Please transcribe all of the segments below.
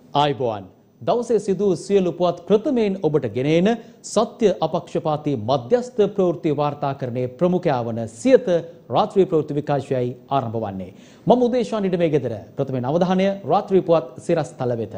ආයුබෝවන් දවසේ සිදු සියලු පුවත් ප්‍රථමයෙන් ඔබට ගෙනෙන සත්‍ය අපක්ෂපාතී මධ්‍යස්ථ ප්‍රවෘත්ති වාර්තාකරණයේ ප්‍රමුඛයා වන සියත රාත්‍රී ප්‍රවෘත්ති විකාශයයි ආරම්භ වන්නේ. මම උදේශාන් ඉඩමේ ගෙදර ප්‍රථමයෙන් අවධානය රාත්‍රී පුවත් සිරස්තල වෙත.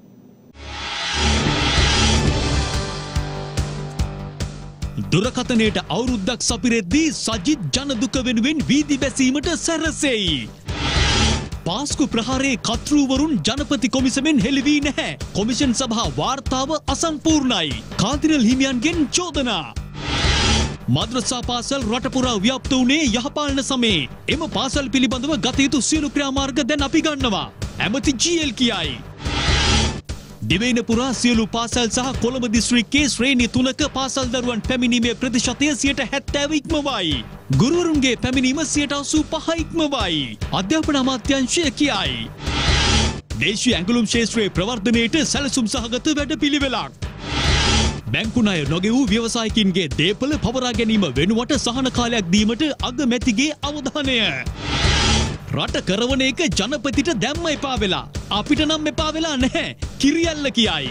දුරකථනයට අවුරුද්දක් සපිරෙද්දී සජිත් ජනදුක වෙනුවෙන් වීදි බැසීමට සැරසෙයි. පාස්කු ප්‍රහාරයේ කතෘවරුන් ජනපති කොමිසමෙන් හෙළි වී නැහැ. කොමිෂන් සභා වාර්තාව අසම්පූර්ණයි. කාදිනල් හිමියන්ගෙන් චෝදනා. මද්‍රසා පාසල් රට පුරා ව්‍යාප්ත වුණේ යහපාලන සමයේ. එම පාසල් පිළිබඳව ගත යුතු සියලු ක්‍රියාමාර්ග දැන් අපි ගන්නවා. ඇමති ජී.එල් කියයි. දිවයින පුරා සියලු පාසල් සහ කොළඹ දිස්ත්‍රික්කයේ ශ්‍රේණි 3ක පාසල් දරුවන් පැමිණීමේ ප්‍රතිශතය 70% ඉක්මවයි. ගුරුවරුන්ගේ පැමිණීම 85% ඉක්මවයි. අධ්‍යාපන අමාත්‍යාංශය කියයි. දේශීය ඇඟලුම් ක්ෂේත්‍රයේ ප්‍රවර්ධනයට සැලසුම් සහගත වැඩපිළිවෙලක්. බැංකු ණය නොගෙවූ ව්‍යවසායකින්ගේ දේපල පවරා ගැනීම වෙනුවට සහන කාලයක් දීමට අගමැතිගේ අවධානය. රට කරවන එක ජනපතිට දැම්ම එපා වෙලා. අපිට නම් එපා වෙලා නැහැ. කිරියල්ල කියයි.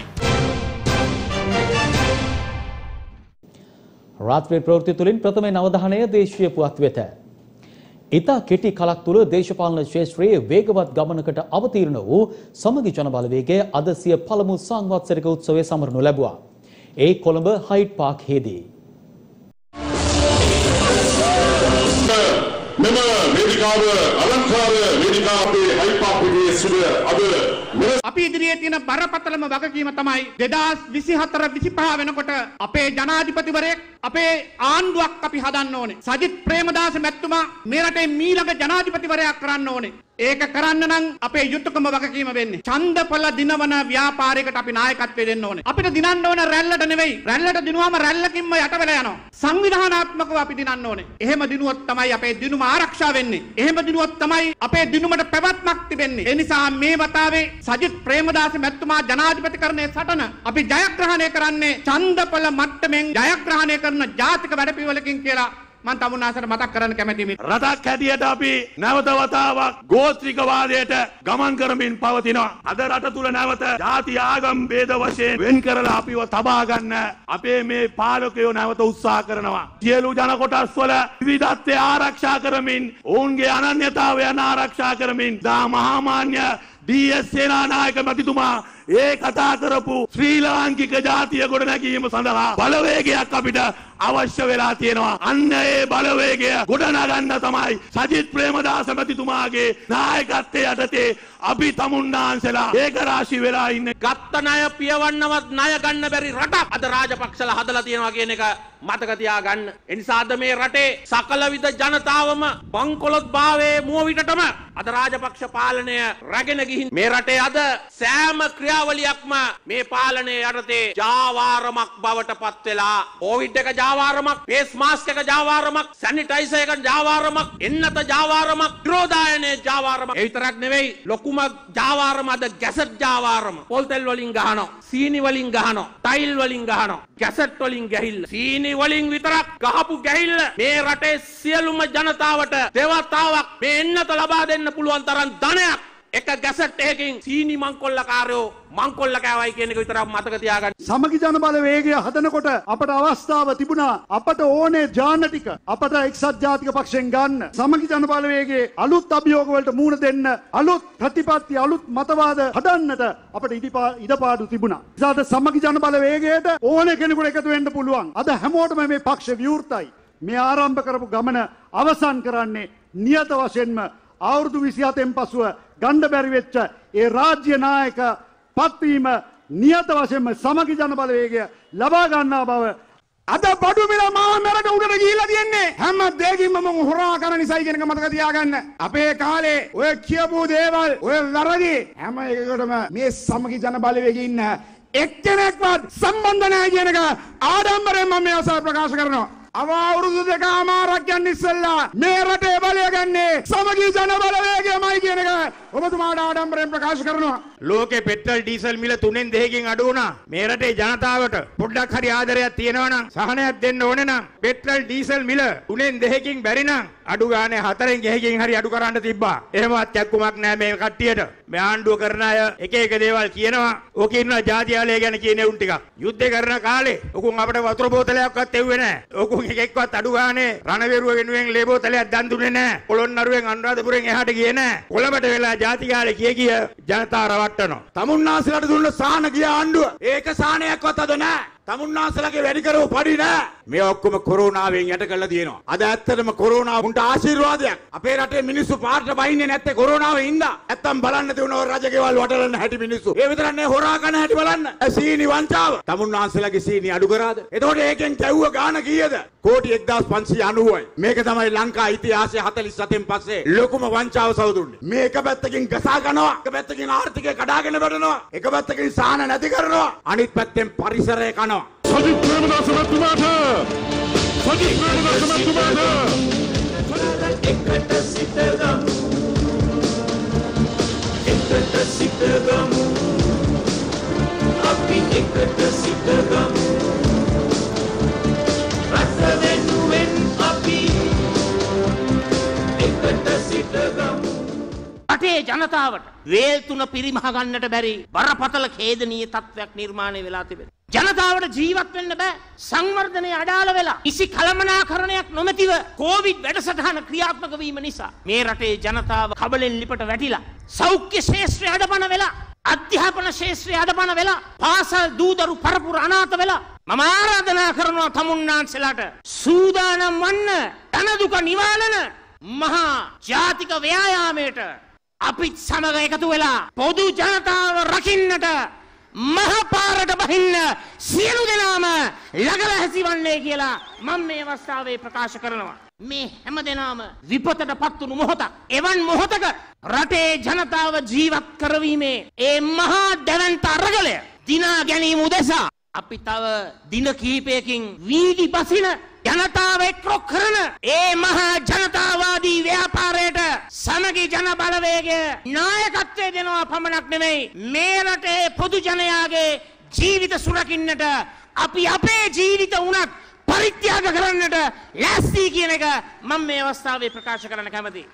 රාත්‍රී ප්‍රවෘත්ති තුලින් ප්‍රථමයෙන් අවධානය දේශීය පුවත් වෙත. ඉතා කෙටි කලක් තුල දේශපාලන ක්ෂේත්‍රයේ වේගවත් ගමනකට අවතීර්ණ වූ සමගි ජන බලවේගය අද සිය පළමු සංවත්සරික උත්සවය සමරනු ලැබුවා. ඒ කොළඹ හයිඩ් පාක් හේදී. මෙම වේදිකාව අලංකාර වේදිකාවේ හයිඩ් පාක් විදියේ සිට අද අපි ඉදිරියේ තියෙන බරපතලම වගකීම තමයි 2024-25 වෙනකොට අපේ ජනාධිපතිවරයෙක් අපේ ආණ්ඩුවක් අපි හදන්න ඕනේ. සජිත් ප්‍රේමදාස මැතිතුමා මේ රටේ මීළඟ ජනාධිපතිවරයා කරන්න ඕනේ. ඒක කරන්න නම් අපේ යුතුයකම වගකීම වෙන්නේ. ඡන්දපල දිනවන ව්‍යාපාරයකට අපි නායකත්වය දෙන්න ඕනේ. අපිට දිනන්න ඕන රැල්ලට නෙවෙයි. රැල්ලට දිනුවාම රැල්ලකින්ම යට වෙලා යනවා. සංවිධානාත්මකව අපි දිනන්න ඕනේ. එහෙම දිනුවොත් තමයි අපේ දිනුම ආරක්ෂා වෙන්නේ. එහෙම දිනුවොත් තමයි අපේ දිනුමට පැවැත්මක් තිබෙන්නේ. ඒ නිසා මේ වතාවේ සජිත් ප්‍රේමදාස මැතිතුමා ජනාධිපතිකරණයේ සටන අපි ජයග්‍රහණය කරන්නේ ඡන්දපල මට්ටමින් ජයග්‍රහණය කරන ජාතික වැඩපිළිවෙලකින් කියලා මම තමුන්නාසට මතක් කරන්න කැමැතියි. රටක් හැටියට අපි නැවත වතාවක් ගෝත්‍රිකවාදයට ගමන් කරමින් පවතිනවා. අද රට තුල නැවත ජාති ආගම් ભેද වශයෙන් වෙන් කරලා අපිව තබා ගන්න අපේ මේ පාලකයෝ නැවත උත්සාහ කරනවා. සියලු ජන කොටස් වල විවිධත්වය ආරක්ෂා කරමින් ඔවුන්ගේ අනන්‍යතාවයන් ආරක්ෂා කරමින් දා මහාමාන්‍ය ඩී.එස්. සේනානායක මැතිතුමා ඒ කතා කරපු ශ්‍රී ලාංකික ජාතිය ගොඩ නැගීම සඳහා බලවේගයක් අපිට අවශ්‍ය වෙලා තියෙනවා. අන්න ඒ බලවේගය ගොඩ නගන්න තමයි සජිත් ප්‍රේමදාස මැතිතුමාගේ නායකත්වයේ යටතේ අපි තමුන්නාන්සලා ඒක රාශි වෙලා ඉන්නේ. ගත්ත ණය පියවන්නවත් ණය ගන්න බැරි රටක් අද රාජපක්ෂලා හදලා තියෙනවා කියන එක මතක තියාගන්න. ඒ නිසා අද මේ රටේ සකල විද ජනතාවම බංකොලොත් භාවයේ මුව විටටම අද රාජපක්ෂ පාලනය රැගෙන ගිහින් මේ රටේ අද සෑම ක්‍රියාවලියක්ම මේ පාලනය යටතේ ජාවාරමක් බවට පත් වෙලා කොවිඩ් එක ජාවාරමක්, ෆේස් මාස්ක් එක ජාවාරමක්, සැනිටයිසර් එක ජාවාරමක්, එන්නත ජාවාරමක්, නිරෝධායනයේ ජාවාරමක්. ඒ විතරක් නෙවෙයි ලොකුම ජාවාරම අද ගැසට් ජාවාරම. පොල් තෙල් වලින් ගහනවා, සීනි වලින් ගහනවා, ටයිල් වලින් ගහනවා, ගැසට් වලින් ගැහිල්ල, සීනි වලින් විතරක් ගහපු ගැහිල්ල මේ රටේ සියලුම ජනතාවට දෙවතාවක් මේ එන්නත ලබා දෙන්න පුළුවන් තරම් ධනයක් එක ගැසට් එකකින් සීනි මංකොල්ලකාරයෝ මංකොල්ල කෑවයි කියන එක විතරක් මතක තියාගන්න. සමගි ජන බලවේගය හදනකොට අපට අවස්ථාව තිබුණා අපට ඕනේ ඥාන ටික අපට එක්සත් ජාතික පක්ෂයෙන් ගන්න. සමගි ජන බලවේගයේ අලුත් අභියෝග වලට මුහුණ දෙන්න, අලුත් ප්‍රතිපත්ති, අලුත් මතවාද හදන්නට අපට ඉඩපාඩු තිබුණා. ඉතින් සමගි ජන බලවේගයට ඕනේ කෙනෙකුට එකතු වෙන්න පුළුවන්. අද හැමෝටම මේ පක්ෂ විවෘතයි. මේ ආරම්භ කරපු ගමන අවසන් කරන්නේ නියත වශයෙන්ම අවුරුදු 27න් පසුව ගණ්ඩ බැරි වෙච්ච ඒ රාජ්‍ය නායක පත්වීම නියත වශයෙන්ම සමගි ජන බලවේගය ලබා ගන්නා බව අද බඩු මිල මාමරට උඩට ගිහිල්ලා තියන්නේ හැම දෙයකින්ම මම හොරා කරන නිසායි කියන එක මතක තියාගන්න. අපේ කාලේ ඔය කියපු දේවල් ඔය වැරදි හැම එකකටම මේ සමගි ජන බලවේගයේ ඉන්න එක්කෙනෙක්වත් සම්බන්ධ නැහැ කියන එක ආඩම්බරයෙන් මම මේ අවසර ප්‍රකාශ කරනවා. අවුරුදු දෙකමාරක් යන ඉස්සෙල්ලා මේ රටේ බලය ගන්නේ සමගි ජන බලවේගයමයි කියන එක ඔබතුමාට ආඩම්බරයෙන් ප්‍රකාශ කරනවා. ලෝකේ පෙට්‍රල් ඩීසල් මිල 3න් 2කින් අඩු වුණා. මේ රටේ ජනතාවට පොඩ්ඩක් හරි ආදරයක් තියෙනවා නම් සහනයක් දෙන්න ඕනේ නම් පෙට්‍රල් ඩීසල් මිල 3න් 2කින් බැරි නම් අඩු ගානේ 4න් 2කින් හරි අඩු කරන්න තිබ්බා. එහෙමවත් යක්කුමක් නැහැ මේ කට්ටියට. මේ ආණ්ඩුව කරන අය එක එක දේවල් කියනවා. ඕකේ ඉන්නවා ජාතියාලය ගැන කියන උන් ටිකක්. යුද්ධේ කරන කාලේ ඔකුන් අපිට වතුර බෝතලයක්වත් එව්වේ නැහැ. ඔකුන් එකෙක්වත් අඩු ගානේ රණවිරුව වෙනුවෙන් ලේ බෝතලයක් දන් දුන්නේ නැහැ. පොළොන්නරුවෙන් අනුරාධපුරෙන් එහාට ගියේ නැහැ. කොළඹට වෙලා ජාතිකාලේ කිය ජනතාව රවට්ටනවා. තමුන්නාසලට දුන්න සාහන ගිය ආණ්ඩුව ඒක සාහනයක්වත් අද නැහැ. තමුන්නාසලගේ වැඩි කරව පඩි නැහැ. මේ ඔක්කොම කොරෝනාවෙන් යට කරලා තියෙනවා. අද ඇත්තටම කොරෝනාව උන්ට ආශිර්වාදයක්. අපේ රටේ මිනිස්සු පාරට බහින්නේ නැත්තේ කොරෝනාවෙන් ඉඳා. නැත්තම් බලන්න තියුණා රජකේවල් වටලන්න හැටි මිනිස්සු. ඒ විතරක් නෙවෙයි හොරා කන හැටි බලන්න. සීනි වංචාව. තමුන්නාසලගේ සීනි අඩු කරාද? එතකොට ඒකෙන් කැවුව ගාන කීයද? කෝටි 1590යි. මේක තමයි ලංකා ඉතිහාසයේ 47න් පස්සේ ලොකුම වංචාව සවුදුන්නේ. මේ එක පැත්තකින් ගසා ගන්නවා. එක පැත්තකින් ආර්ථිකය කඩාගෙන වැටෙනවා. එක පැත්තකින් සාහන නැති කරනවා. අනිත් පැත්තෙන් පරිසරය කනවා. සජිත් ප්‍රේමදාස මැතිතුමාට එකට සිටගමු අපි එකට සිටගමු රස වෙනුවෙන් අපි එකට සිටගමු. රටේ ජනතාවට වේල් තුන පිරිමහ ගන්නට බැරි බරපතල ඛේදනීය තත්ත්වයක් නිර්මාණය වෙලා තිබෙනවා. ජනතාවට ජීවත් වෙන්න බෑ. සංවර්ධනය අඩාල වෙලා කිසි කළමනාකරණයක් නොමැතිව කොවිඩ් වැඩසටහන ක්‍රියාත්මක වීම නිසා මේ රටේ ජනතාව කබලෙන් ලිපට වැටිලා සෞඛ්‍ය ශාස්ත්‍රය අඩපණ වෙලා අධ්‍යාපන ශාස්ත්‍රය අඩපණ වෙලා පාසල් දූදරු පරපුර අනාථ වෙලා මම ආරාධනා කරනවා තමුන්නාන්සලාට සූදානම් වන්න ධන දුක නිවාලන මහා ජාතික ව්‍යායාමයට අපිත් සමග එකතු වෙලා පොදු ජනතාව රකින්නට මහපාරට බහින්න සියලු දෙනාම ළඟ හැසිරවන්නේ කියලා මම මේ අවස්ථාවේ ප්‍රකාශ කරනවා. මේ හැම දෙනාම විපතට පත්වුණු මොහොතක්. එවන් මොහොතක රටේ ජනතාව ජීවත් කරවීමේ ඒ මහා දැවැන්ත අරගලය දිනා ගැනීම උදෙසා අපි තව දින කිහිපයකින් වීදි බසින ජනතාව එක්රොක් කරන ඒ මහා ජනතාවාදී ව්‍යාපාරයට සමගි ජන බලවේගය නායකත්වය දෙනවා පමණක් නෙමෙයි මේ රටේ පොදු ජනයාගේ ජීවිත සුරකින්නට අපි අපේ ජීවිත උනත් පරිත්‍යාග කරන්නට ලෑස්ති කියන එක මම මේ අවස්ථාවේ ප්‍රකාශ කරන්න කැමතියි.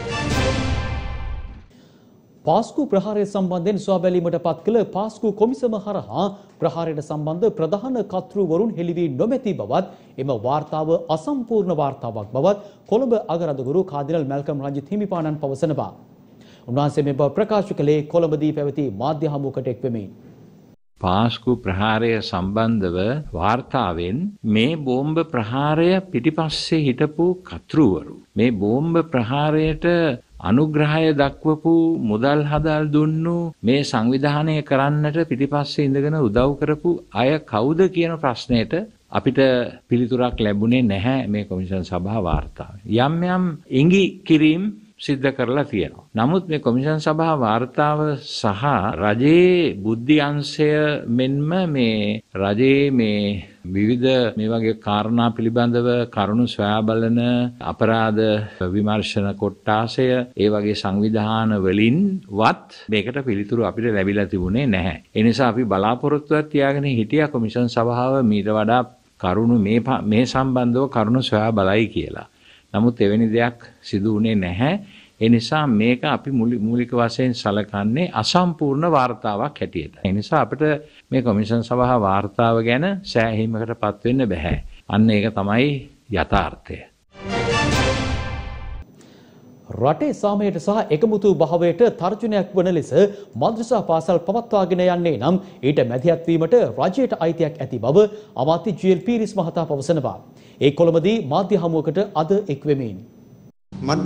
පාස්කු ප්‍රහාරය සම්බන්ධයෙන් සොයා බැලීමට පත් කළ පාස්කු කොමිසම හරහා ප්‍රහාරයට සම්බන්ධ ප්‍රධාන කර්තෘවරුන් හෙළි වී නොමැති බවත් එම වාර්තාව අසම්පූර්ණ වාර්තාවක් බවත් කොළඹ අගරදුගුරු කාදිනල් මැල්කම් රංජිත් හිමිපාණන් පවසනවා. උන්වහන්සේ මේ බව ප්‍රකාශ කළේ කොළඹදී පැවති මාධ්‍ය හමුවකට එක්වෙමින්. පාස්කු ප්‍රහාරය සම්බන්ධව වාර්තාවෙන් මේ බෝම්බ ප්‍රහාරය පිටිපස්සේ හිටපු කර්තෘවරු මේ බෝම්බ ප්‍රහාරයට අනුග්‍රහය දක්වපු මුදල් හදල් දුන්නු මේ සංවිධානය කරන්නට පිටිපස්සේ ඉඳගෙන උදව් කරපු අය කවුද කියන ප්‍රශ්නයට අපිට පිළිතුරක් ලැබුණේ නැහැ මේ කොමිෂන් සභා වාර්තාවේ. යම් යම් ඉඟි කිරීම් සිද්ධ කරලා තියෙනවා. නමුත් මේ කොමිෂන් සභා වාර්තාව සහ රජයේ බුද්ධි අංශය මෙන්ම මේ රජයේ මේ විවිධ මේ වගේ කාරණා පිළිබඳව කරුණු සොයා බලන අපරාධ විමර්ශන කොට්ටාසය ඒ වගේ සංවිධාන වලින්වත් මේකට පිළිතුරු අපිට ලැබිලා තිබුණේ නැහැ. ඒ නිසා අපි බලාපොරොත්තුවක් තියාගෙන හිටියා කොමිෂන් සභාව මීට වඩා කරුණු මේ සම්බන්ධව කරුණු සොයා බලයි කියලා. නමුත් එවැනි දෙයක් සිදු වුණේ නැහැ. ඒ නිසා මේක අපි මූලික වශයෙන් සලකන්නේ අසම්පූර්ණ වාර්තාවක් හැටියට. ඒ නිසා අපිට මේ කොමිෂන් සභා වාර්තාව ගැන සෑහීමකටපත් වෙන්න බෑ. අන්න ඒක තමයි යථාර්ථය. රටේ සාමයට සහ එකමුතු භාවයට තර්ජනයක් වන ලෙස මද්‍රසා පාසල් පවත්වාගෙන යන්නේ නම් ඊට මැදිහත් වීමට රජයට අයිතියක් ඇති බව අමාත්‍ය ජී.එල්. පීරිස් මහතා පවසනවා. ඒ කොළඹදී මාධ්‍ය හමුවකට අද එක්වෙමින්.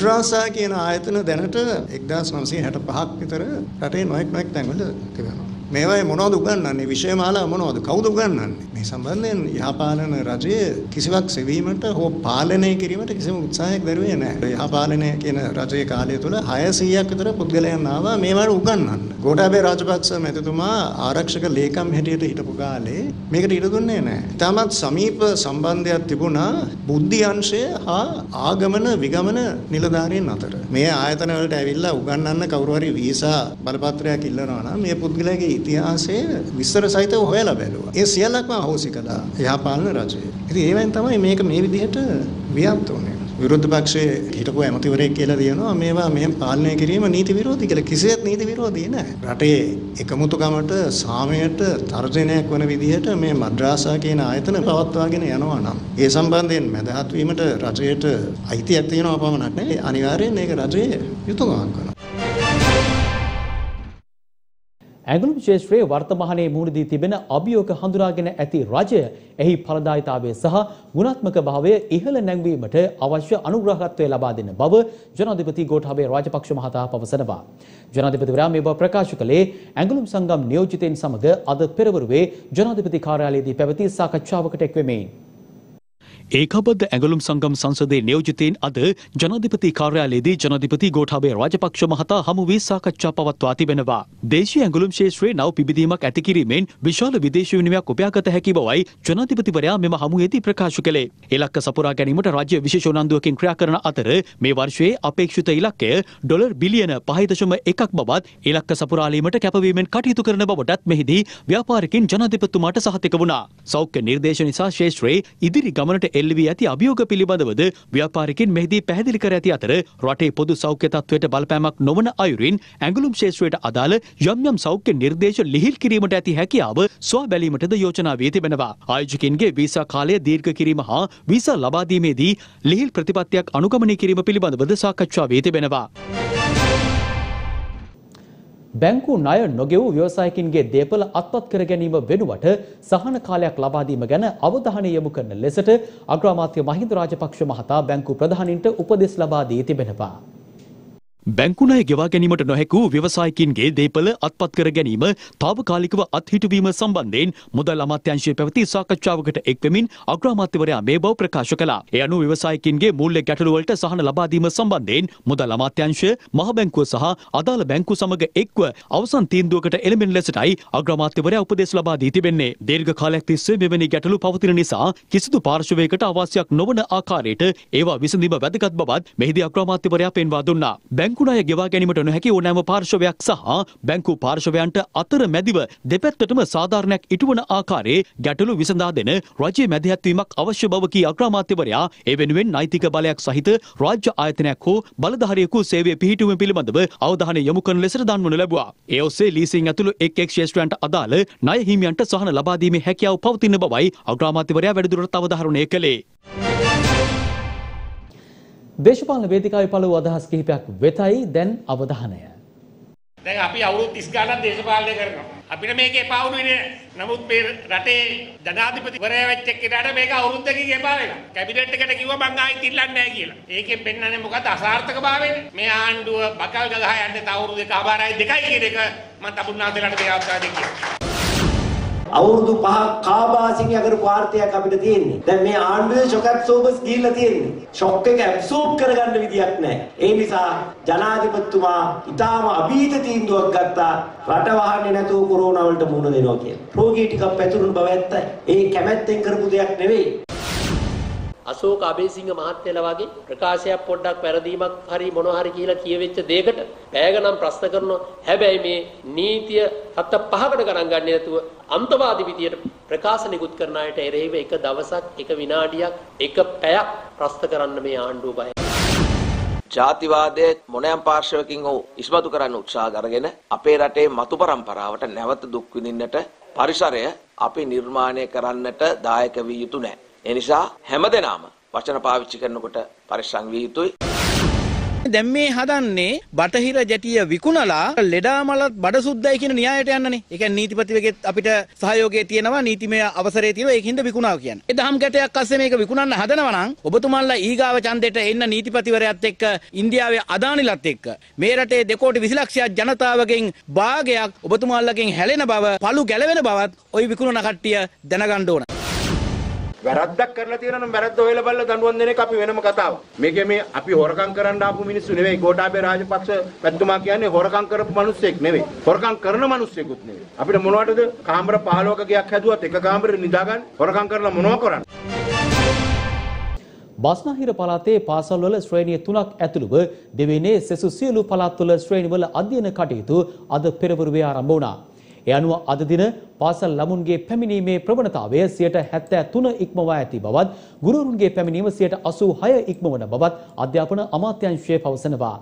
මද්‍රසා කියන ආයතන දැනට 1965ක් විතර රටේ නොයෙක් තැන්වල තිබෙනවා. මේවායේ මොනවද උගන්වන්නේ? විෂය මාලා මොනවද? කවුද උගන්වන්නේ? මේ සම්බන්ධයෙන් යහපාලන රජය කිසිවක් සෙවීමට හෝ පාලනය කිරීමට කිසිම උත්සාහයක් දරුවේ නැහැ. යහපාලනය කියන රජයේ කාලය තුළ 600ක් විතර පුද්ගලයන් ආවා මේවට උගන්වන්න. ගෝඨාභය රාජපක්ෂ මැතිතුමා ආරක්ෂක ලේකම් හැටියට හිටපු කාලේ මේකට ඉඩ දුන්නේ නැහැ. තාමත් සමීප සම්බන්ධයක් තිබුණා බුද්ධි අංශය හා ආගමන විගමන නිලධාරීන් අතර. මේ ආයතන වලට ඇවිල්ලා උගන්වන්න කවුරු හරි වීසා බලපත්‍රයක් ඉල්ලනවා නම් මේ පුද්ගලයාගේ ඉතිහාසය විස්තර සහිතව හොයලා බැලුවා. ඒ සියල්ලක්ම අහෝසි කළා යහපාලන රජය. ඉතින් ඒවෙන් තමයි මේක මේ විදිහට ව්‍යාප්ත වුනේ. විරුද්ධ පක්ෂයේ හිටපු ඇමතිවරයෙක් කියලා දෙනවා මේවා මෙහෙම පාලනය කිරීම නීති විරෝධී කියලා. කිසිසේත් නීති විරෝධී නැහැ. රටේ එකමුතුකමට සාමයට තර්ජනයක් වන විදිහට මේ මද්‍රාසා කියන ආයතන පවත්වාගෙන යනවා නම් ඒ සම්බන්ධයෙන් මැදහත් වීමට රජයට අයිතියක් තියෙනවා පමණක් නෙවෙයි අනිවාර්යයෙන් ඒක රජයේ යුතුයකමක් වෙනවා. ඇඟලුම් ශේෂ්ත්‍රයේ වර්තමානයේ මුහුණ දී තිබෙන අභියෝග හඳුනාගෙන ඇති රජය එහි ඵලදායීතාවය සහ ගුණාත්මක භාවය ඉහළ නැංවීමට අවශ්‍ය අනුග්‍රහකත්වය ලබා දෙන බව ජනාධිපති ගෝඨාභය රාජපක්ෂ මහතා පවසනවා. ජනාධිපතිවරයා මේ බව ප්‍රකාශ කළේ ඇඟලුම් සංගම් නියෝජිතයින් සමග අද පෙරවරුවේ ජනාධිපති කාර්යාලයේදී පැවති සාකච්ඡාවකට එක්වෙමින් ඒකබද්ධ ඇඟලුම් සංගම් සංසදයේ නියෝජිතයින් අද ජනාධිපති කාර්යාලයේදී ජනාධිපති ගෝඨාභය රාජපක්ෂ මහතා හමු වී සාකච්ඡා පවත්වා තිබෙනවා. දේශීය ඇඟලුම් ක්ෂේත්‍රයේ නව පිබිදීමක් ඇති කිරීමෙන් විශාල විදේශ විනිමයක් උපයාගත හැකි බවයි ජනාධිපතිවරයා මෙම හමුවේදී ප්‍රකාශ කළේ. ඉලක්ක සපුරා ගැනීමට රාජ්‍ය විශේෂ උනන්දුවකින් ක්‍රියා කරන අතර මේ වර්ෂයේ අපේක්ෂිත ඉලක්කය ඩොලර් බිලියන 5.1ක් බවත් ඉලක්ක සපුරාලීමට කැපවීමෙන් කටයුතු කරන බවටත් මෙහිදී ව්‍යාපාරිකින් ජනාධිපතිතුමාට සහතික වුණා. සෞඛ්‍ය නිර්දේශ නිසා ක්ෂේත්‍රයේ ඉදිරි ගමනට එල්ලවී ඇති අභියෝග පිළිබඳවද ව්‍යාපාරිකින් මෙහිදී පැහැදිලි කර ඇති අතර රටේ පොදු සෞඛ්‍ය තත්ත්වයට බලපෑමක් නොවන අයුරින් ඇඟලුම් ක්ෂේත්‍රයට අදාළ යම් සෞඛ්‍ය නිර්දේශ ලිහිල් කිරීමට ඇති හැකියාව සොයා බැලීමටද යෝජනා වී තිබෙනවා. ආයෝජකින්ගේ වීසා කාලය දීර්ඝ කිරීම හා වීසා ලබා දීමේදී ලිහිල් ප්‍රතිපත්තියක් අනුගමනය කිරීම පිළිබඳවද සාකච්ඡා වී තිබෙනවා. බැංකු ණය නොගෙවූ ව්‍යවසායකින්ගේ දේපල අත්පත් කර ගැනීම වෙනුවට සහන කාලයක් ලබා දීම ගැන අවධානය යොමු කරන ලෙසට අග්‍රාමාත්‍ය මහින්ද රාජපක්ෂ මහතා බැංකු ප්‍රධානීන්ට උපදෙස් ලබා දී තිබෙනවා. බැංකු ණය ගෙවා ගැනීමට නොහැකි වූ ව්‍යවසායකින්ගේ දේපල අත්පත් කර ගැනීම තාවකාලිකව අත්හිටුවීම සම්බන්ධයෙන් මුදල් අමාත්‍යාංශයේ පැවති සාකච්ඡාවකට එක්වෙමින් අග්‍රාමාත්‍යවරයා මේ බව ප්‍රකාශ කළා. ඒ අනුව ව්‍යවසායකින්ගේ මූල්‍ය ගැටළු වලට සහන ලබා දීම සම්බන්ධයෙන් මුදල් අමාත්‍යාංශය, මහ බැංකුව සහ අදාළ බැංකු සමග එක්ව අවසන් තීන්දුවකට එළඹෙන ලෙසටයි අග්‍රාමාත්‍යවරයා උපදෙස් ලබා දී තිබෙන්නේ. දීර්ඝ කාලයක් තිස්සේ මෙවැනි ගැටළු පවතින නිසා කිසිදු පාර්ශවයකට අවශ්‍යයක් නොවන ආකාරයට ඒවා විසඳීම වැදගත් බවත් මෙහිදී අග්‍රාමාත්‍යවරයා පෙන්වා දුන්නා. බැංකු ණය ගෙවා ගැනීමට නොහැකි ඕනෑම පාර්ශවයක් සහ බැංකු පාර්ශවයන්ට අතර මැදිව දෙපැත්තටම සාධාරණයක් ඉටුවන ආකාරයේ ගැටලු විසඳා දෙන රජයේ මැදිහත්වීමක් අවශ්‍ය බව කී අග්‍රාමාත්‍යවරයා ඒ වෙනුවෙන් නෛතික බලයක් සහිත රාජ්‍ය ආයතනයක් හෝ බලධාරියෙකු සේවය පිහිටුවීම පිළිබඳව අවධානය යොමු කරන ලෙසට දන්වනු ලැබුවා. ඒ ඔස්සේ ලීසින් ඇතුළු එක් ක්ෂේත්‍රයන්ට අදාළ ණය හිමියන්ට සහන ලබා දීමේ හැකියාව පවතින බවයි අග්‍රාමාත්‍යවරයා වැඩිදුරටත් අවධාරණය කළේ. දේශපාලන වේදිකාවේ පළවු අදහස් කිහිපයක් වෙතයි දැන් අවධානය. දැන් අපි අවුරුදු 30 ගානක් දේශපාලනය කරනවා. අපිට මේක එපා වුණේ නෑ. නමුත් මේ රටේ ජනාධිපතිවරයා වෙච්ච එක්කෙනාට මේක අවුරුද්දකින් එපා වෙලා. කැබිනට් එකට කිව්වා මං ආයිත් ඉල්ලන්නේ නෑ කියලා. ඒකෙන් පෙන්නන්නේ මොකද අසාර්ථකභාවයනේ. මේ ආණ්ඩුව බකල් ගගහ යන්නේ තව අවුරුදු 1.5යි 2යි කියන එක මම තමුන්නාන්සලාට මේ අවස්ථාවේදී කියනවා. අවුරුදු 5ක් කාබාසිනිය කරපු ආර්ථිකයක් අපිට තියෙන්නේ. දැන් මේ ආණ්ඩුවේ ෂොක් ඇබ්සෝබර්ස් ගිහිල්ලා තියෙන්නේ. ෂොක් එක ඇබ්සෝබ් කරගන්න විදියක් නැහැ. ඒ නිසා ජනාධිපතිතුමා ඊටාම අභීත තීන්දුවක් ගත්තා රට වහන්නේ නැතුව කොරෝනා වලට මුහුණ දෙනවා කියලා. රෝගී ටිකක් පැතුරුණු බව ඇත්තයි. ඒ කැමැත්තෙන් කරපු දෙයක් නෙවෙයි. අශෝක අබේසිංහ මහත්තයලා වගේ ප්‍රකාශයක් පොඩ්ඩක් වැරදීමක් හරි මොනවා හරි කියලා කියවෙච්ච දෙයකට පැයගනම් ප්‍රශ්න කරනවා. හැබැයි මේ නීතිය හත පහකට ගණන් ගන්න නැතුව අන්තවාදී විදියට ප්‍රකාශ නිකුත් කරන අයට එරෙහිව එක දවසක් එක විනාඩියක් එක පැයක් ප්‍රශ්න කරන්න මේ ආණ්ඩුව බයයි. ජාතිවාදයේ මොනෑම් පාර්ශවකින් හෝ ඉස්මතු කරන්න උත්සාහ කරගෙන අපේ රටේ මතු පරම්පරාවට නැවත දුක් විඳින්නට පරිසරය අපි නිර්මාණය කරන්නට දායක විය යුතු නැහැ. ඒ නිසා හැමදෙනාම වචන පාවිච්චි කරනකොට පරිස්සම් විය යුතුයි. දැන් මේ හදන්නේ බටහිර ජැටිය විකුණලා ලෙඩාමලත් බඩසුද්දයි කියන න්‍යායට යන්නනේ. ඒ කියන්නේ නීතිපතිවගෙත් අපිට සහයෝගය තියෙනවා, නීතිමය අවසරය තියෙනවා. ඒකින්ද විකුණාව කියන්නේ. ඒ දහම් ගැටයක් අස්සේ මේක විකුණන්න හදනවා නම් ඔබතුමාලා ඊගාව ඡන්දෙට එන්න නීතිපතිවරයාත් එක්ක ඉන්දියාවේ අදානිලත් එක්ක මේ රටේ 2 කෝටි 20 ලක්ෂයක් ජනතාවගෙන් භාගයක් ඔබතුමාලාගෙන් හැලෙන බව, පළු ගැලවෙන බවත් ওই විකුණන කට්ටිය දැනගන්න ඕන. වැරද්දක් කරලා තියෙනවා නම් වැරද්ද හොයලා බලලා දඬුවම් දෙන එක අපි වෙනම කතාවක්. මේකේ මේ අපි හොරකම් කරන්න ආපු මිනිස්සු නෙවෙයි. ගෝඨාභය රාජපක්ෂ පැතුමා කියන්නේ හොරකම් කරපු මිනිස්සෙක් නෙවෙයි. හොරකම් කරන මිනිස්සෙකුත් නෙවෙයි. අපිට මොනවටද කාමර 15ක ගයක් හැදුවත් එක කාමරෙ නිදාගන්න හොරකම් කරලා මොනව කරන්නේ? බස්නාහිර පළාතේ පාසල්වල ශ්‍රේණිය 3ක් ඇතුළුව දෙවෙනේ සෙසු සියලු පළාත්වල ශ්‍රේණිවල අධ්‍යයන කටයුතු අද පෙරවරුවේ ආරම්භ වුණා. ඒ අනුව අද දින පාසල් ළමුන්ගේ පැමිණීමේ ප්‍රවණතාවය 73% ඉක්මවා ඇති බවත්, ගුරුවරුන්ගේ පැමිණීම 86% ඉක්මවන බවත් අධ්‍යාපන අමාත්‍යාංශය පවසනවා.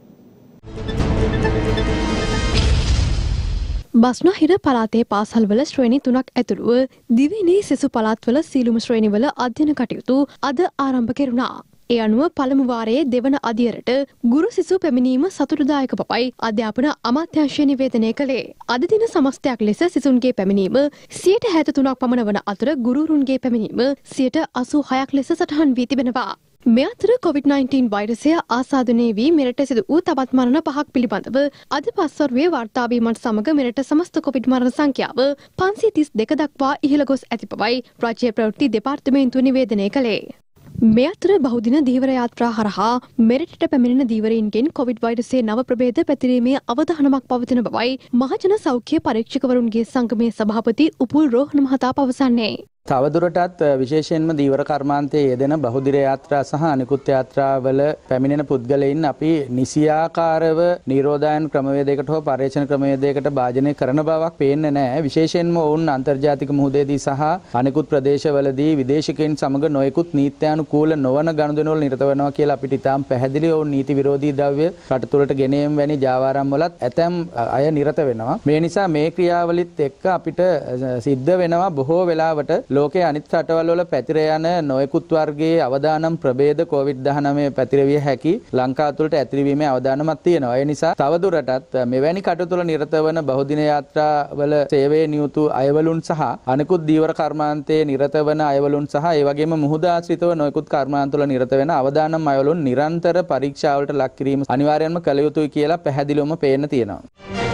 බස්නාහිර පළාතේ පාසල්වල ශ්‍රේණි 3ක් ඇතුළුව දිවයිනේ සෙසු පළාත්වල සියලුම ශ්‍රේණිවල අධ්‍යයන කටයුතු අද ආරම්භ කෙරුණා. ඒ අනුව පළමු වාරයේ දෙවන අදියරට ගුරු සිසු පැමිණීම සතුටුදායක බවයි අධ්‍යාපන අමාත්‍යාංශය නිවේදනය කළේ. අද දින සමස්තයක් ලෙස සිසුන්ගේ පැමිණීම 73%ක් පමණ වන අතර ගුරුවරුන්ගේ පැමිණීම 86%ක් ලෙස සටහන් වී තිබෙනවා. මේ අතර COVID-19 වෛරසය ආසාදනය වී මෙරට සිදු වූ තවත් මරණ 5ක් පිළිබඳව අද පස්වරුවේ වාර්තා වීමත් සමග මෙරට සමස්ත කොවිඩ් මරණ සංඛ්‍යාව 532 දක්වා ඉහළ ගොස් ඇති බවයි රාජ්‍ය ප්‍රවෘත්ති දෙපාර්තමේන්තුව නිවේදනය කළේ. මේ අතර බහුදින ධීවර යාත්‍රා හරහා මෙරටට පැමිණෙන ධීවරයින්ගෙන් කොවිඩ් වෛරසයේ නව ප්‍රභේද පැතිරීමේ අවධානමක් පවතින බවයි මහජන සෞඛ්‍ය පරීක්ෂකවරුන්ගේ සංගමයේ සභාපති උපුල් රෝහණ මහතා පවසන්නේ. තවදුරටත් විශේෂයෙන්ම දීවර කර්මාන්තයේ යෙදෙන බහුදිර යාත්‍රා සහ අනිකුත් යාත්‍රාවල පැමිණෙන පුද්ගලයන් අපි නිසියාකාරව නිරෝධායන ක්‍රමවේදයකට හෝ පර්යේෂණ ක්‍රමවේදයකට භාජනය කරන බවක් පේන්නේ නැහැ. විශේෂයෙන්ම ඔවුන් අන්තර්ජාතික මුහුදේදී සහ අනිකුත් ප්‍රදේශවලදී විදේශිකයන් සමග නොයෙකුත් නීත්‍යානුකූල නොවන ගනුදෙනුවල නිරත වෙනවා කියලා අපිට ඉතාම පැහැදිලිව ඔවුන් නීති විරෝධී ද්‍රව්‍ය රට තුළට ගෙන ඒම වැනි ජාවාරම් වලත් ඇතැම් අය නිරත වෙනවා. මේ නිසා මේ ක්‍රියාවලිත් එක්ක අපිට සිද්ධ වෙනවා බොහෝ වෙලාවට ලෝකයේ අනිත් රටවල් වල පැතිර යන නොයෙකුත් වර්ගයේ අවදානම් ප්‍රභේද COVID-19 පැතිරවිය හැකි ලංකාව තුළට ඇතිරවීමේ අවදානමක් තියෙනවා. ඒ නිසා තවදුරටත් මෙවැනි කටයුතු වල නිරත වන බහුදින යාත්‍රාවල සේවයේ නියුතු අයවලුන් සහ අනිකුත් දීවර කර්මාන්තයේ නිරත වන අයවලුන් සහ ඒ වගේම මුහුද ආශ්‍රිතව නොයෙකුත් කර්මාන්ත වල නිරත වෙන අවදානම් අයවලුන් නිරන්තර පරීක්ෂාවලට ලක් කිරීම අනිවාර්යයෙන්ම කළ යුතුයි කියලා පැහැදිලිවම පේන්න තියෙනවා.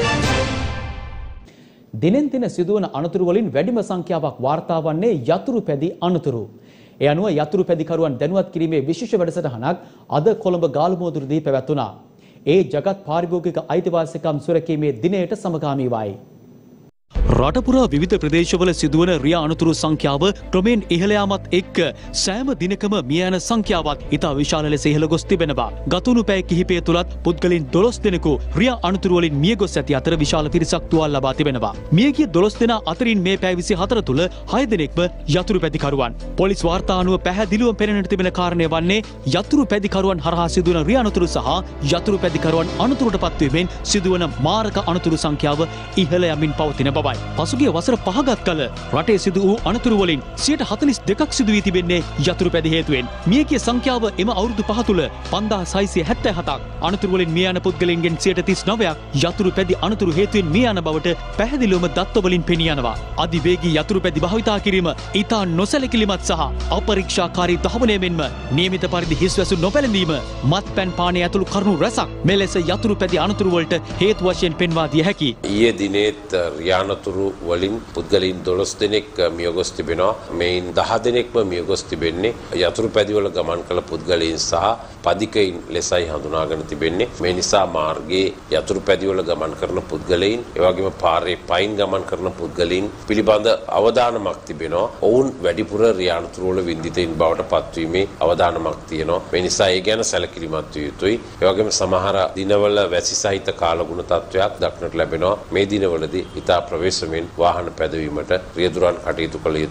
දිනෙන් දින සිදුවන අනතුරු වලින් වැඩිම සංඛ්‍යාවක් වාර්තා වන්නේ යතුරු පැදි අනතුරු. ඒ අනුව යතුරු පැදිකරුවන් දැනුවත් කිරීමේ විශේෂ වැඩසටහනක් අද කොළඹ ගාලමුවදුරදී පැවැත්වුණා. ඒ ජගත් පාරිභෝගික අයිතිවාසිකම් සුරැකීමේ දිනයට සමගාමීවයි. රටපුරා විවිධ ප්‍රදේශවල සිදුවන රියා අනතුරු සංඛ්‍යාව ක්‍රමෙන් ඉහළ යාමත් එක්ක සෑම දිනකම මිය යන සංඛ්‍යාවත් ඉතා විශාල ලෙස ඉහළ ගොස් තිබෙනවා. ගතවුණු පැය කිහිපය තුලත් පුද්ගලයන් 12 දෙනෙකු රියා අනතුරු වලින් මිය ගොස් ඇති අතර විශාල පිරිසක් තුවාල ලබා තිබෙනවා. මියගිය 12 දෙනා අතරින් මේ පැය 24 තුල 6 දෙනෙක්ම යතුරු පැදිකරුවන්. පොලිස් වාර්තා අනුව පැහැදිලිවම පෙනෙන්නට තිබෙන කාරණය වන්නේ යතුරු පැදිකරුවන් හරහා සිදුවන රියා අනතුරු සහ යතුරු පැදිකරුවන් අනතුරට පත්වීමෙන් සිදුවන මාරක අනතුරු සංඛ්‍යාව ඉහළ යමින් පවතින බවයි. පසුගිය වසර 5ක් කල රටේ සිදු වූ අනතුරු වලින් 42%ක් සිදු වී තිබෙන්නේ යතුරු පැදි හේතුවෙන්. මියගිය සංඛ්‍යාව එම අවුරුදු 5 තුල 5677ක්. අනතුරු වලින් මිය යන පුද්ගලයන්ගෙන් 39ක් යතුරු පැදි අනතුරු හේතුවෙන් මිය යන බවට පැහැදිලිවම දත්ත වලින් පෙනී යනවා. අධිවේගී යතුරු පැදි භාවිතා කිරීම ඉතා නොසැලකිලිමත් සහ අපරීක්ෂාකාරී ධාවනය මෙන්ම නියමිත පරිදි හිස්වැසු නොපැළඳීම මත්පැන් පානය ඇතුළු කරුණු රැසක් මෙලෙස යතුරු පැදි අනතුරු වලට හේතු වශයෙන් පෙන්වා දිය හැකියි. ඊයේ දිනේත් රියානතුරු වලින් පුද්ගලයන් 12 දෙනෙක් මියගොස් තිබෙනවා. මේන් 10 දෙනෙක්ම මියගොස් තිබෙන්නේ යතුරු පැදිවල ගමන් කළ පුද්ගලයන් සහ පදිකයින් ලෙසයි හඳුනාගෙන තිබෙන්නේ. මේ නිසා මාර්ගයේ යතුරු පැදිවල ගමන් කරන පුද්ගලයන්, ඒ වගේම පාරේ පයින් ගමන් කරන පුද්ගලයන් පිළිබඳ අවධානමක් තිබෙනවා. ඔවුන් වැඩිපුර රියානතුරු වල විඳිතයින් බවට පත්වීමේ අවධානමක් තියෙනවා. මේ නිසා ඒ ගැන සැලකිලිමත් විය යුතුයි. ඒ වගේම සමහර දිනවල වැසි සහිත කාලගුණ තත්ත්වයක් දක්නට ලැබෙනවා. මේ දිනවලදී ඉතා ප්‍රවේශමෙන් වාහන පැදවීමට රියදුරන් කටයුතු කළ යුතුයි.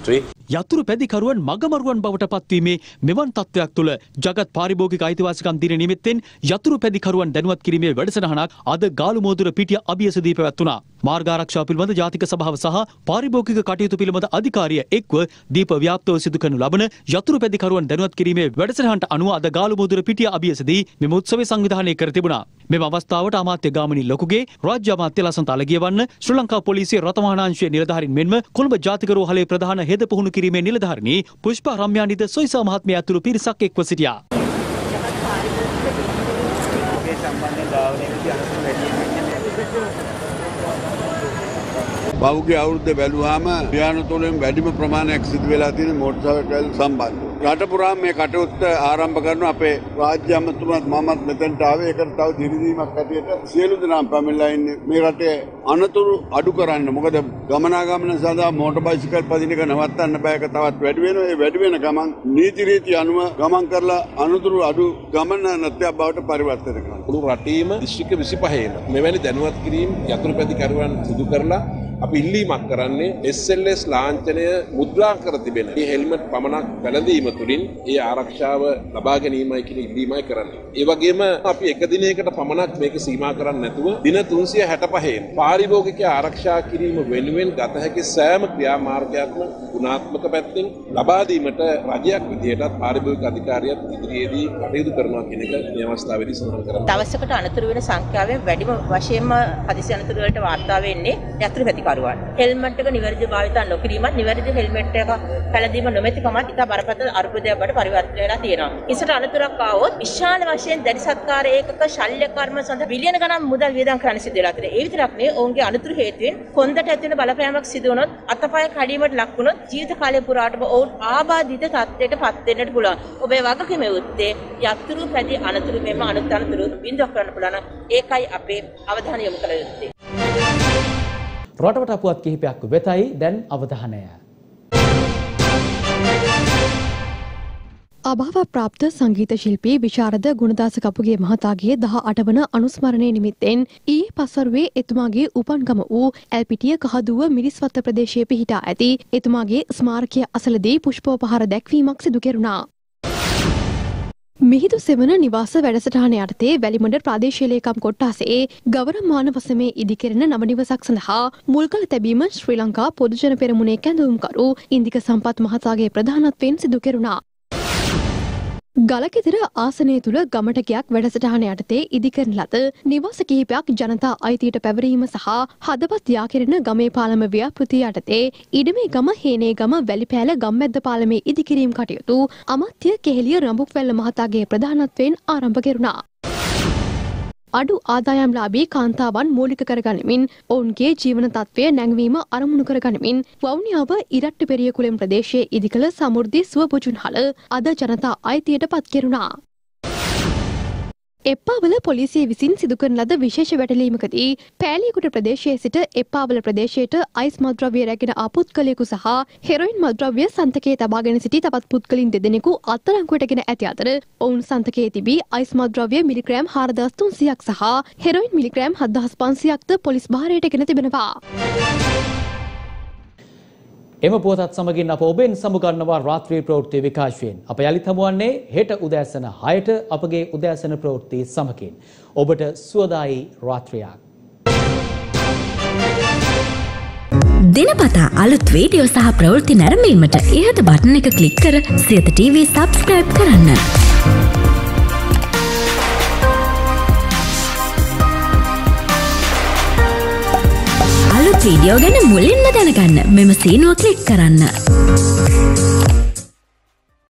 යතුරු පැදිකරුවන් මගමරුවන් බවට පත්වීමේ මෙවන් තත්ත්වයක් තුළ ජගත් පාරිභෝගික අයිතිවාසිකම් දින නිමිත්තෙන් යතුරු පැදිකරුවන් දැනුවත් කිරීමේ වැඩසටහනක් අද ගාලුමෝදුර පිටිය අභියසදී පැවැත්වුණා. මාර්ග ආරක්ෂාව පිළිබඳ ජාතික සභාව සහ පාරිභෝගික කටයුතු පිළිබඳ අධිකාරිය එක්ව දීප ව්‍යාප්තව සිදු කරනු ලබන යතුරු පැදිකරුවන් දැනුවත් කිරීමේ වැඩසටහනට අනුව අද ගාලුමෝදුර පිටිය අභියසදී මෙම උත්සවය සංවිධානය කර තිබුණා. මෙම අවස්ථාවට අමාත්‍ය ගාමිණී ලොකුගේ, රාජ්‍ය අමාත්‍ය ලසන්ත අලගියවන්න, ශ්‍රී ලංකා පොලිසිය රථවාහනාංශයේ නිලධාරීන් මෙන්ම කොළඹ ජාතික රෝහලේ ප්‍රධාන හෙද පුහුණු කිරීමේ නිලධාරිණී පුෂ්පා රම්‍යානිද සොයිසා මහත්මිය ඇතුළු පිරිසක් එක්ව සිටියා. පහුගිය අවුරුද්ද බැලුවාම ක්‍රියාන තුළින් වැඩිම ප්‍රමාණයක් සිදු වෙලා තියෙන මෝටර් සයිකල් සම්බන්ධ. රට පුරාම මේ කටයුත්ත ආරම්භ කරන අපේ රාජ්‍ය අමාත්‍යතුමත් මමත් මෙතනට ආවේ. ඒකට තව දිරිදීමක් ඇටියට සියලු දෙනාම පැමිණලා ඉන්නේ මේ රටේ අනතුරු අඩු කරන්න. මොකද ගමනාගමන සඳහා මෝටර් බයිසිකල් පදින එක නවත්තන්න බෑ. ඒක තවත් වැඩි වෙනවා. ඒ වැඩි වෙන ගමන් නීති රීති අනුව ගමන් කරලා අනතුරු අඩු ගමන නැත්නම් බවට පරිවර්තන කරනවා. මුළු රටේම දිස්ත්‍රික්ක 25ම මෙවැනි දැනුවත් කිරීම යතුරුපැදි කරුවන් සිදු කරලා අපි ඉල්ලීමක් කරන්නේ SLS ලාංඡනය මුද්‍රා කර තිබෙන මේ හෙල්මට් පමණක් වැළඳීම තුළින් ඒ ආරක්ෂාව ලබා ගැනීමයි කියන ඉල්ලීමයි කරන්නේ. ඒ වගේම අපි එක දිනයකට පමණක් මේක සීමා කරන්නේ නැතුව දින 365න් පාරිභෝගික ආරක්ෂා කිරීම වෙනුවෙන් ගත හැකි සෑම ක්‍රියාමාර්ගයක්ම ගුණාත්මක පැත්තෙන් ලබා දීමට රජයක් විදියටත් පාරිභෝගික අධිකාරියත් ඉදිරියේදී කටයුතු කරනවා කියන එක මේ අවස්ථාවේදී සඳහන් කරනවා. දවසකට අනතුරු වෙන සංඛ්‍යාවෙන් වැඩිම වශයෙන්ම හදිසි අනතුරු වලට වාර්තා වෙන්නේ යතුරු පැති හෙල්මට් එක නිවැරදිව භාවිත නොකිරීමත් නිවැරදි හෙල්මට් එක පැළඳීම නොමැතිකමත් ඉතා බරපතල අර්බුදයක් බවට පරිවර්තනය වෙලා තියෙනවා. ඉස්සරට අනතුරක් ආවොත් විශාල වශයෙන් දැඩි සත්කාර ඒකක ශල්‍ය කර්ම සඳහා බිලියන ගණන් මුදල් වියදම් කරන්න සිදු වෙලා තියෙනවා. ඒ විතරක් නෙවෙයි ඔවුන්ගේ අනතුරු හේතුවෙන් කොන්දට ඇති වෙන බලපෑමක් සිදු වුණොත් අතපය කඩීමට ලක් වුණොත් ජීවිත කාලය පුරාටම ඔවුන් ආබාධිත තත්ත්වයට පත් වෙන්නට පුළුවන්. ඔබේ වගකීම යුත්තේ යතුරු පැදි අනතුරු මෙම අනුත් අනතුරු බින්දුවක් කරන්න පුළුවන්. ඒකයි අපේ අවධානය යොමු කළ යුත්තේ. රටවට පුවත් කිහිපයක් වෙතයි දැන් අවධානය. අභාව ප්‍රාප්ත සංගීත ශිල්පී විශාරද ගුණදාස කපුගේ මහතාගේ 18 වන අනුස්මරණය නිමිත්තෙන් ඊයේ පස්වරුවේ එතුමාගේ උපන්ගම වූ ඇල්පිටිය කහදුව මිරිස්වත්ත ප්‍රදේශයේ පිහිටා ඇති එතුමාගේ ස්මාරකය අසලදී පුෂ්පෝපහාර දැක්වීමක් සිදු කෙරුණා. මිහිදු සෙවන නිවාස වැඩසටහන යටතේ වැලිමඩ ප්‍රාදේශීය ලේකම් කොට්ටාසේ ගවරමාන වසමේ ඉදිකෙරෙන නව නිවසක් සඳහා මුල්කල තැබීම ශ්‍රී ලංකා පොදුජන පෙරමුණේ කැඳවුම්කරු ඉන්දික සම්පත් මහතාගේ ප්‍රධානත්වයෙන් සිදු කෙරුණා. ගලකෙතර ආසනය තුළ ගමටකයක් වැඩසටහන යටතේ ඉදිකරන ලද නිවාස කිහිපයක් ජනතා අයිතියට පැවරීම සහ හදවත් යාකෙරෙන ගමේ පාලම ව්‍යාපෘතිය යටතේ ඉඩමේ ගම හේනේ ගම වැලිපෑල ගම්මැද්ද පාලමේ ඉදිකිරීම් කටයුතු අමාත්‍ය කෙහෙලිය රඹුක්වැල්ල මහතාගේ ප්‍රධානත්වයෙන් ආරම්භ කෙරුණා. අඩු ආදායම්ලාභී කාන්තාවන් මූලික කරගනිමින් ඔවුන්ගේ ජීවන තත්ත්වය නැංවීම අරමුණු කරගනිමින් වවුනියාව ඉරට්ට පෙරියකුලෙන් ප්‍රදේශයේ ඉදිකළ සමෘද්ධි සුවබුජුන්හල අද ජනතා අයිතියට පත් කෙරුණා. එප්පාවල පොලිසිය විසින් සිදු කරන ලද විශේෂ වැටලීමකදී පෑලියකුට ප්‍රදේශයේ සිට එප්පාවල ප්‍රදේශයට අයිස් මත්ද්‍රව්‍ය රැගෙන ආ පුද්ගලයෙකු සහ හෙරොයින් මත්ද්‍රව්‍ය සන්තකයේ තබාගෙන සිටි තවත් පුද්ගලින් දෙදෙනෙකු අත්අඩංගුවටගෙන ඇති අතර ඔවුන් සන්තකයේ තිබී අයිස් මත්ද්‍රව්‍ය මිලිග්‍රෑම් 4300ක් සහ හෙරොයින් මිලිග්‍රෑම් 7500ක්ද පොලිස් භාරයට ගෙන තිබෙනවා. එම පුවතත් සමගින් අප ඔබෙන් සමුගන්නවා රාත්‍රී ප්‍රවෘත්ති විකාශයෙන්. අප යළිත් හමුවන්නේ හෙට උදෑසන 6ට අපගේ උදෑසන ප්‍රවෘත්ති සමගින්. ඔබට සුවදායි රාත්‍රියක්. දිනපතා අලුත් වීඩියෝ සහ ප්‍රවෘත්ති නැරඹීමට ඉහත බටන් එක ක්ලික් කර සියත TV සබ්ස්ක්‍රයිබ් කරන්න. අලුත් වීඩියෝ ගැන මුලින්ම දැනගන්න මෙම සීනුව ක්ලික් කරන්න.